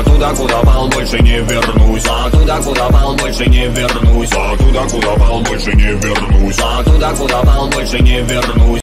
туда, куда пал, больше не вернусь. Туда, куда пал, больше не вернусь. Туда, куда пал, больше не вернусь. Туда, куда пал, больше не вернусь.